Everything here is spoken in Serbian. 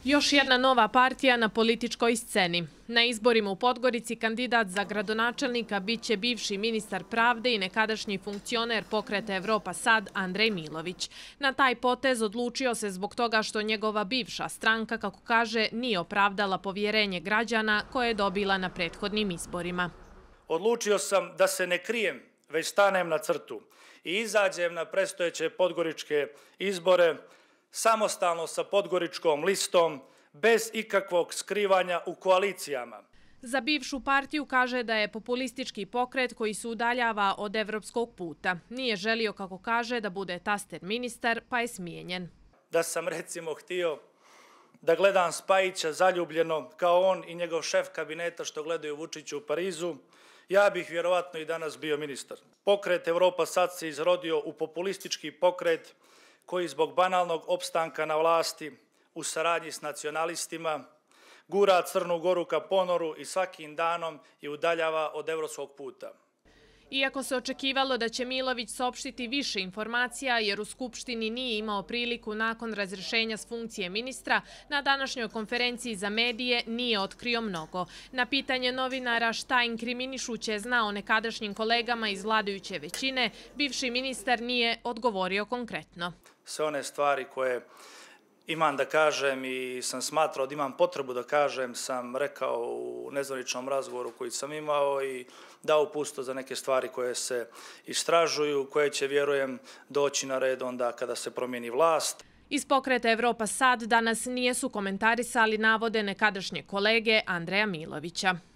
Još jedna nova partija na političkoj sceni. Na izborima u Podgorici kandidat za gradonačelnika biće bivši ministar pravde i nekadašnji funkcioner Pokreta Evropa Sad Andrej Milović. Na taj potez odlučio se zbog toga što njegova bivša stranka, kako kaže, nije opravdala povjerenje građana koje je dobila na prethodnim izborima. Odlučio sam da se ne krijem, već stanem na crtu i izađem na predstojeće podgoričke izbore samostalno sa podgoričkom listom, bez ikakvog skrivanja u koalicijama. Za bivšu partiju kaže da je populistički pokret koji se udaljava od evropskog puta. Nije želio, kako kaže, da bude taster ministar, pa je smijenjen. Da sam recimo htio da gledam Spajića zaljubljeno kao on i njegov šef kabineta što gledaju Vučiću u Parizu, ja bih vjerovatno i danas bio ministar. Pokret Evropa Sad se izrodio u populistički pokret koji zbog banalnog opstanka na vlasti u saradnji s nacionalistima gura Crnu Goru ka ponoru i svakim danom je udaljava od evropskog puta. Iako se očekivalo da će Milović saopštiti više informacija jer u Skupštini nije imao priliku nakon razrješenja s funkcije ministra, na današnjoj konferenciji za medije nije otkrio mnogo. Na pitanje novinara šta inkriminišuće znao nekadašnjim kolegama iz vladajuće većine, bivši ministar nije odgovorio konkretno. Sve one stvari koje imam da kažem i sam smatrao da imam potrebu da kažem, sam rekao u nezvaničnom razgovoru koji sam imao i dao upustvo za neke stvari koje se istražuju, koje će, vjerujem, doći na red onda kada se promijeni vlast. Iz Pokreta Evropa Sad danas nijesu komentarisali navode nekadašnje kolege Andreja Milovića.